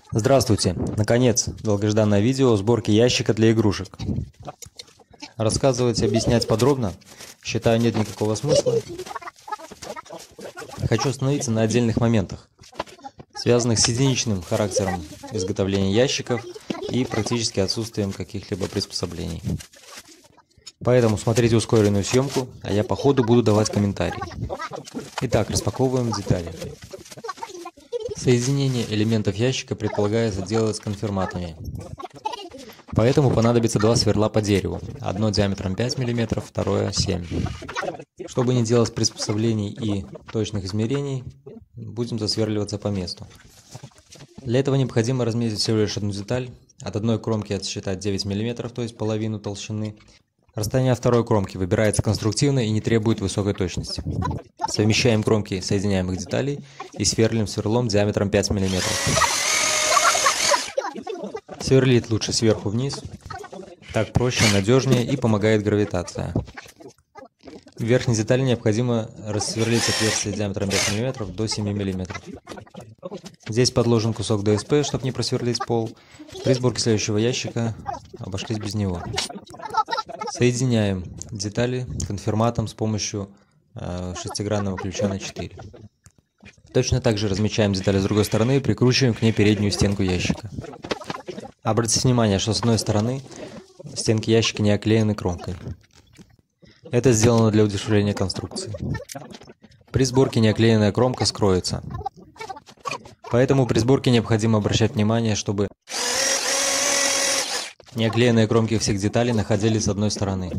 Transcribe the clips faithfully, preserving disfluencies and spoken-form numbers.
Здравствуйте! Наконец, долгожданное видео о сборке ящика для игрушек. Рассказывать и объяснять подробно, считаю, нет никакого смысла. Хочу остановиться на отдельных моментах, связанных с единичным характером изготовления ящиков и практически отсутствием каких-либо приспособлений. Поэтому смотрите ускоренную съемку, а я по ходу буду давать комментарии. Итак, распаковываем детали. Соединение элементов ящика предполагается делать с конфирматами. Поэтому понадобится два сверла по дереву. Одно диаметром пять миллиметров, второе семь. Чтобы не делать приспособлений и точных измерений, будем засверливаться по месту. Для этого необходимо разметить всего лишь одну деталь. От одной кромки отсчитать девять миллиметров, то есть половину толщины. Расстояние второй кромки выбирается конструктивно и не требует высокой точности. Совмещаем кромки соединяемых деталей и сверлим сверлом диаметром пять миллиметров. Сверлить лучше сверху вниз. Так проще, надежнее и помогает гравитация. В верхней детали необходимо рассверлить отверстие диаметром пять миллиметров до семи миллиметров. Здесь подложен кусок ДСП, чтобы не просверлить пол. При сборке следующего ящика обошлись без него. Соединяем детали конфирматом с помощью э, шестигранного ключа на четыре. Точно так же размечаем детали с другой стороны и прикручиваем к ней переднюю стенку ящика. Обратите внимание, что с одной стороны стенки ящика не оклеены кромкой. Это сделано для удешевления конструкции. При сборке неоклеенная кромка скроется. Поэтому при сборке необходимо обращать внимание, чтобы неоклеенные кромки всех деталей находились с одной стороны.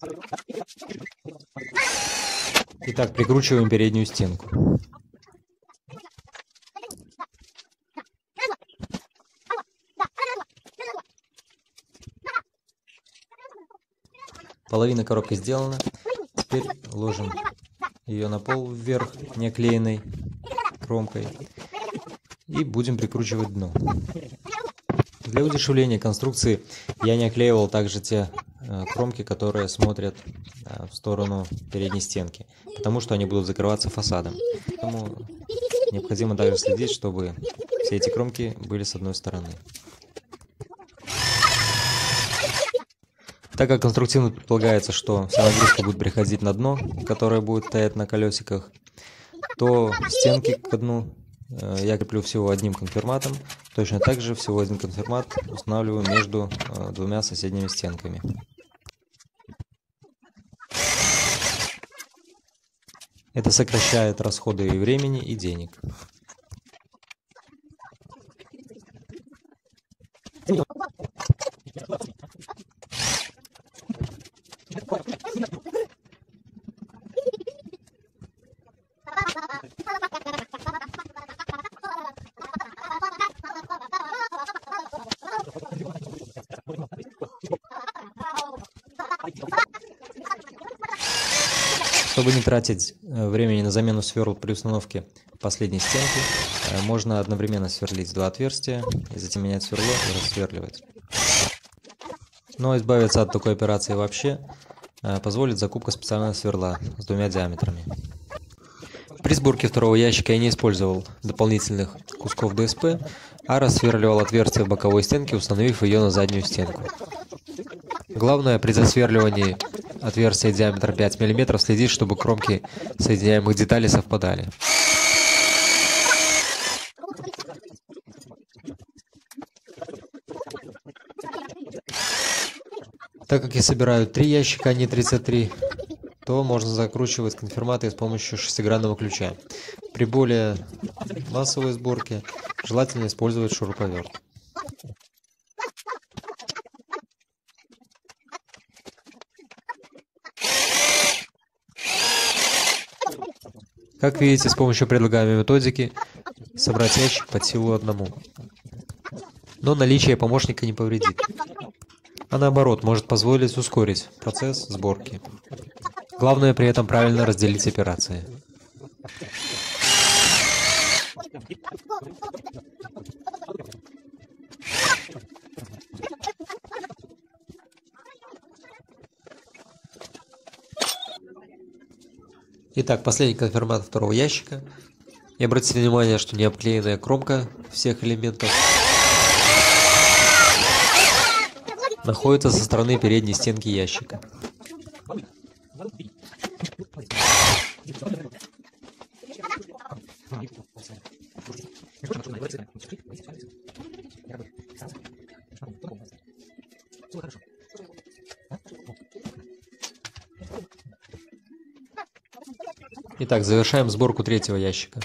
Итак, прикручиваем переднюю стенку. Половина коробки сделана. Теперь ложим ее на пол вверх неоклеенной кромкой и будем прикручивать дно. Для удешевления конструкции я не оклеивал также те э, кромки, которые смотрят э, в сторону передней стенки, потому что они будут закрываться фасадом. Поэтому необходимо также следить, чтобы все эти кромки были с одной стороны. Так как конструктивно предполагается, что вся нагрузка будет приходить на дно, которое будет стоять на колесиках, то стенки к дну я креплю всего одним конфирматом. Точно так же всего один конфирмат устанавливаю между двумя соседними стенками. Это сокращает расходы и времени, и денег. Чтобы не тратить времени на замену сверл при установке последней стенки, можно одновременно сверлить два отверстия и затем менять сверло и рассверливать. Но избавиться от такой операции вообще позволит закупка специального сверла с двумя диаметрами. При сборке второго ящика я не использовал дополнительных кусков ДСП, а рассверливал отверстие в боковой стенке, установив ее на заднюю стенку. Главное при засверливании отверстия диаметром пять миллиметров следить, чтобы кромки соединяемых деталей совпадали. Так как я собираю три ящика, а не тридцать три, то можно закручивать конфирматы с помощью шестигранного ключа. При более массовой сборке желательно использовать шуруповерт. Как видите, с помощью предлагаемой методики собрать ящик под силу одному. Но наличие помощника не повредит, а наоборот может позволить ускорить процесс сборки. Главное при этом правильно разделить операции. Итак, последний конфирмат второго ящика. И обратите внимание, что не обклеенная кромка всех элементов находится со стороны передней стенки ящика. Итак, завершаем сборку третьего ящика.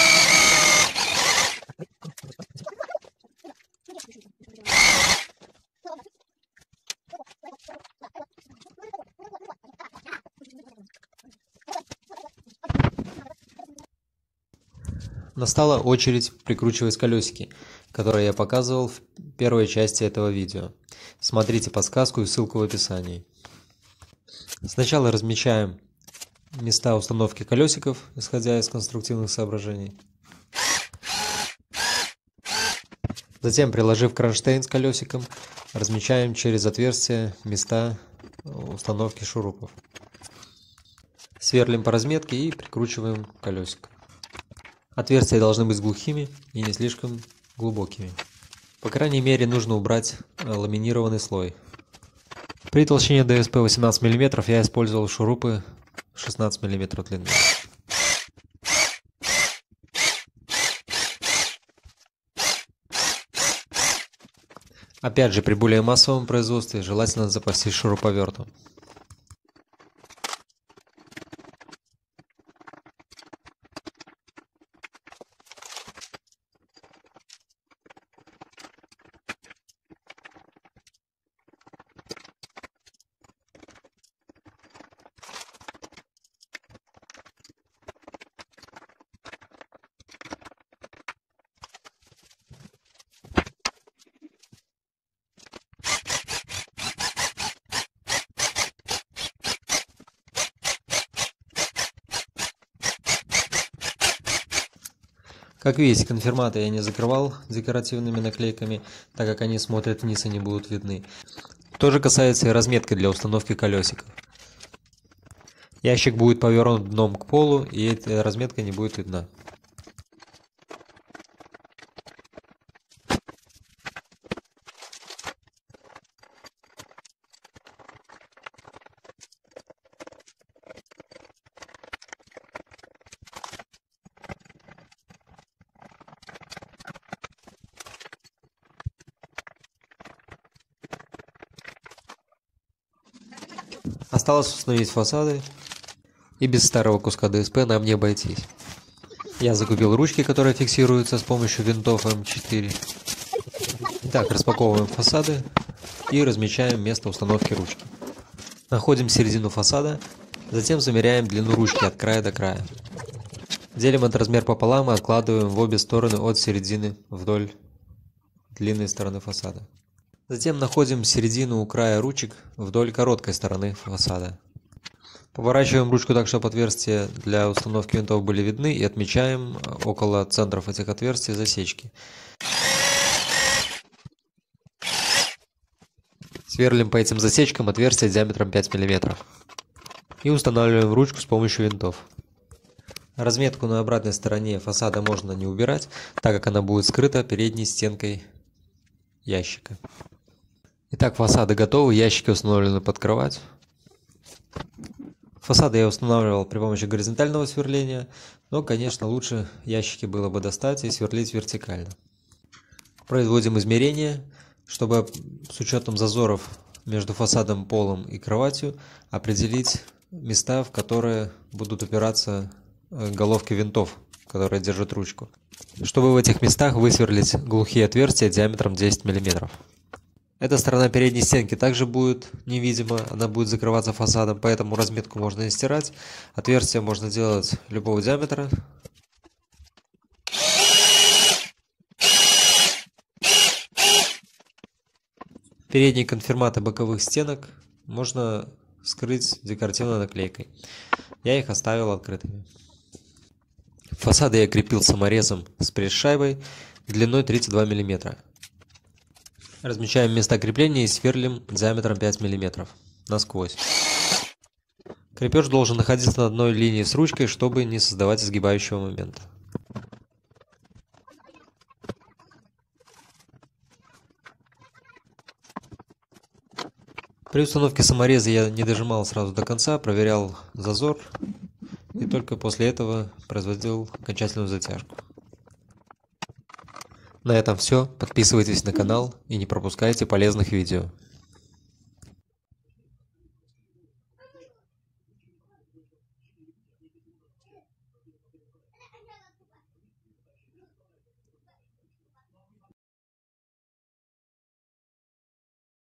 Настала очередь прикручивать колесики, которые я показывал в первой части этого видео. Смотрите подсказку и ссылку в описании. Сначала размечаем места установки колесиков, исходя из конструктивных соображений. Затем, приложив кронштейн с колесиком, размечаем через отверстия места установки шурупов. Сверлим по разметке и прикручиваем колесико. Отверстия должны быть глухими и не слишком глубокими. По крайней мере, нужно убрать ламинированный слой. При толщине ДСП восемнадцать миллиметров я использовал шурупы шестнадцать миллиметров длины. Опять же, при более массовом производстве желательно запастись шуруповертом. Как видите, конфирматы я не закрывал декоративными наклейками, так как они смотрят вниз и не будут видны. То же касается и разметки для установки колесиков. Ящик будет повернут дном к полу, и эта разметка не будет видна. Осталось установить фасады, и без старого куска ДСП нам не обойтись. Я закупил ручки, которые фиксируются с помощью винтов эм четыре. Итак, распаковываем фасады и размечаем место установки ручки. Находим середину фасада, затем замеряем длину ручки от края до края. Делим этот размер пополам и откладываем в обе стороны от середины вдоль длинной стороны фасада. Затем находим середину у края ручек вдоль короткой стороны фасада. Поворачиваем ручку так, чтобы отверстия для установки винтов были видны, и отмечаем около центров этих отверстий засечки. Сверлим по этим засечкам отверстия диаметром пять миллиметров. И устанавливаем ручку с помощью винтов. Разметку на обратной стороне фасада можно не убирать, так как она будет скрыта передней стенкой ящика. Итак, фасады готовы, ящики установлены под кровать. Фасады я устанавливал при помощи горизонтального сверления, но, конечно, лучше ящики было бы достать и сверлить вертикально. Производим измерения, чтобы с учетом зазоров между фасадом, полом и кроватью определить места, в которые будут упираться головки винтов, которые держат ручку. Чтобы в этих местах высверлить глухие отверстия диаметром десять миллиметров. Эта сторона передней стенки также будет невидима, она будет закрываться фасадом, поэтому разметку можно не стирать. Отверстия можно делать любого диаметра. Передние конфирматы боковых стенок можно скрыть декоративной наклейкой. Я их оставил открытыми. Фасады я крепил саморезом с пресс-шайбой длиной тридцать два миллиметра. Размечаем места крепления и сверлим диаметром пять миллиметров насквозь. Крепеж должен находиться на одной линии с ручкой, чтобы не создавать изгибающего момента. При установке самореза я не дожимал сразу до конца, проверял зазор и только после этого производил окончательную затяжку. На этом все. Подписывайтесь на канал и не пропускайте полезных видео.